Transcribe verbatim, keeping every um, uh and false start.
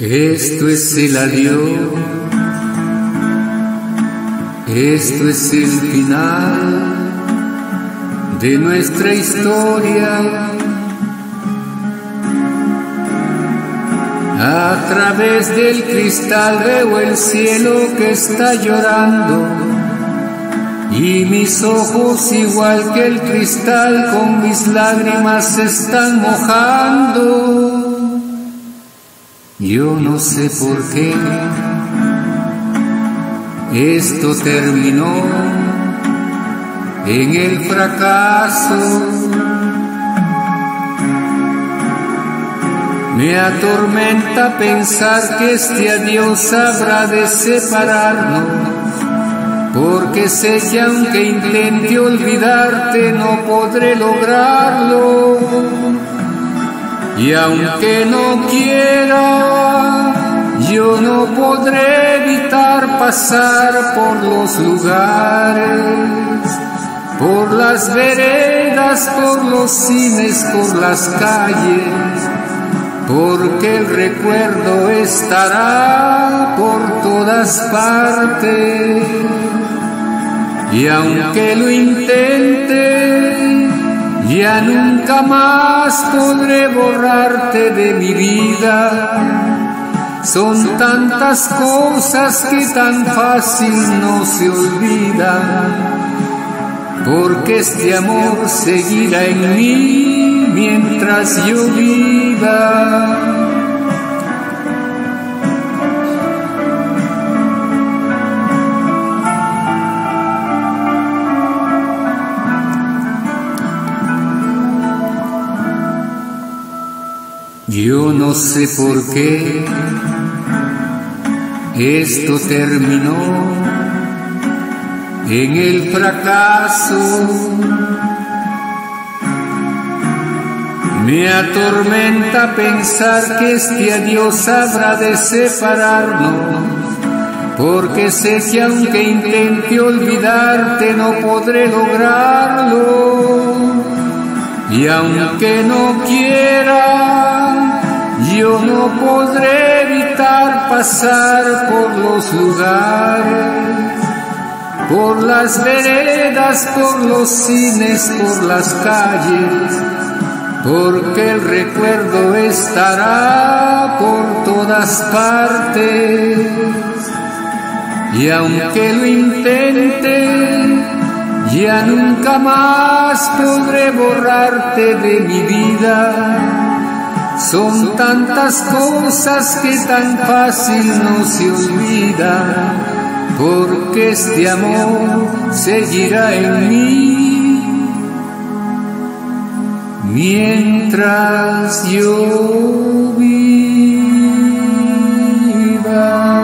Esto es el adiós, esto es el final de nuestra historia. A través del cristal veo el cielo que está llorando y mis ojos, igual que el cristal, con mis lágrimas se están mojando. Yo no sé por qué esto terminó en el fracaso. Me atormenta pensar que este adiós habrá de separarnos, porque sé que aunque intente olvidarte no podré lograrlo. Y aunque no quiera, yo no podré evitar pasar por los lugares, por las veredas, por los cines, por las calles, porque el recuerdo estará por todas partes. Y aunque lo intente, ya nunca más podré borrarte de mi vida. Son tantas cosas que tan fácil no se olvidan, porque este amor seguirá en mí mientras yo viva. Yo no sé por qué esto terminó en el fracaso. Me atormenta pensar que este adiós habrá de separarnos, porque sé que aunque intente olvidarte no podré lograrlo. Y aunque no quiera, yo no podré evitar pasar por los lugares, por las veredas, por los cines, por las calles, porque el recuerdo estará por todas partes. Y aunque lo intente, ya nunca más podré borrarte de mi vida. Son tantas cosas que tan fácil no se olvidan, porque este amor seguirá en mí mientras yo viva.